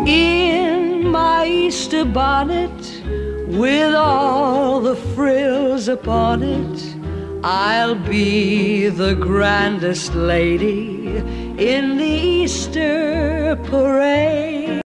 In my Easter bonnet, with all the frills upon it, I'll be the grandest lady in the Easter parade.